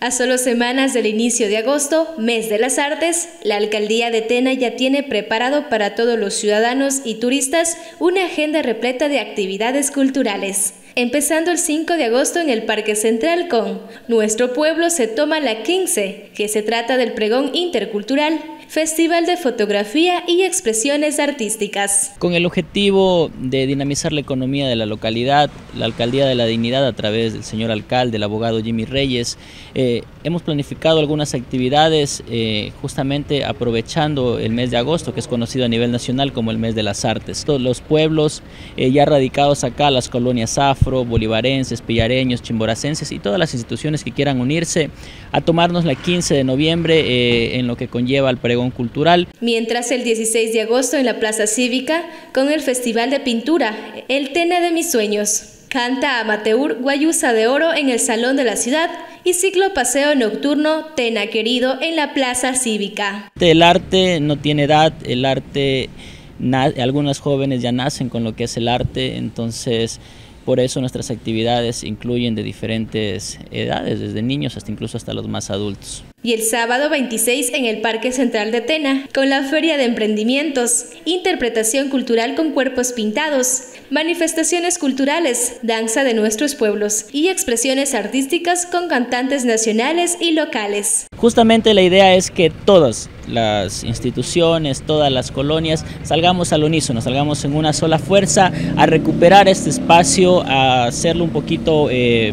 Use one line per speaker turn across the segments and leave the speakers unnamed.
A solo semanas del inicio de agosto, mes de las artes, la alcaldía de Tena ya tiene preparado para todos los ciudadanos y turistas una agenda repleta de actividades culturales. Empezando el 5 de agosto en el Parque Central con Nuestro Pueblo se toma la 15, que se trata del pregón intercultural, festival de fotografía y expresiones artísticas.
Con el objetivo de dinamizar la economía de la localidad, la Alcaldía de la Dignidad a través del señor alcalde, el abogado Jimmy Reyes, hemos planificado algunas actividades justamente aprovechando el mes de agosto, que es conocido a nivel nacional como el mes de las artes. Todos los pueblos ya radicados acá, las colonias afro, bolivarenses, pillareños, chimboracenses y todas las instituciones que quieran unirse a tomarnos la 15 de noviembre en lo que conlleva el pregón cultural.
Mientras el 16 de agosto en la Plaza Cívica con el Festival de Pintura, el Tena de mis sueños. Canta amateur Guayusa de Oro en el Salón de la Ciudad y ciclo paseo nocturno Tena Querido en la Plaza Cívica.
El arte no tiene edad, el arte, algunos jóvenes ya nacen con lo que es el arte, entonces por eso nuestras actividades incluyen de diferentes edades, desde niños hasta incluso hasta los más adultos.
Y el sábado 26 en el Parque Central de Tena, con la Feria de Emprendimientos, interpretación cultural con cuerpos pintados, manifestaciones culturales, danza de nuestros pueblos y expresiones artísticas con cantantes nacionales y locales.
Justamente la idea es que todas las instituciones, todas las colonias salgamos al unísono, salgamos en una sola fuerza a recuperar este espacio, a hacerlo un poquito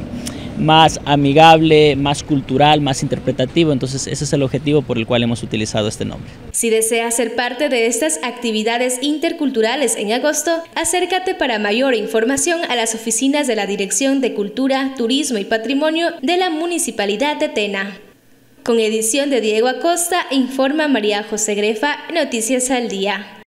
más amigable, más cultural, más interpretativo. Entonces ese es el objetivo por el cual hemos utilizado este nombre.
Si deseas ser parte de estas actividades interculturales en agosto, acércate para mayor información a las oficinas de la Dirección de Cultura, Turismo y Patrimonio de la Municipalidad de Tena. Con edición de Diego Acosta, informa María José Grefa, Noticias al Día.